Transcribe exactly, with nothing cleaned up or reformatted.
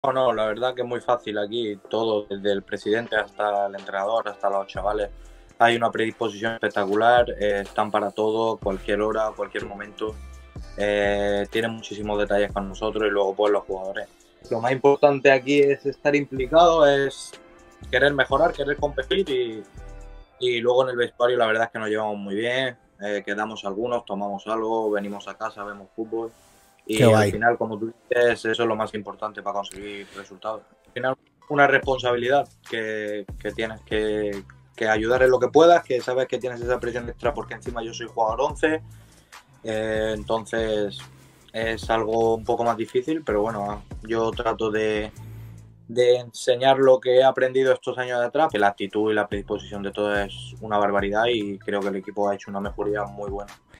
No, no, la verdad que es muy fácil aquí, todo, desde el presidente hasta el entrenador, hasta los chavales. Hay una predisposición espectacular, eh, están para todo, cualquier hora, cualquier momento. Eh, tienen muchísimos detalles con nosotros y luego pues los jugadores. Lo más importante aquí es estar implicado, es querer mejorar, querer competir y, y luego en el vestuario la verdad es que nos llevamos muy bien, eh, quedamos algunos, tomamos algo, venimos a casa, vemos fútbol Qué y al guay. final, como tú dices, eso es lo más importante para conseguir resultados. Al final, una responsabilidad que, que tienes que, que ayudar en lo que puedas, que sabes que tienes esa presión extra porque encima yo soy jugador once, eh, entonces es algo un poco más difícil, pero bueno, yo trato de, de enseñar lo que he aprendido estos años de atrás, que la actitud y la predisposición de todo es una barbaridad y creo que el equipo ha hecho una mejoría muy buena.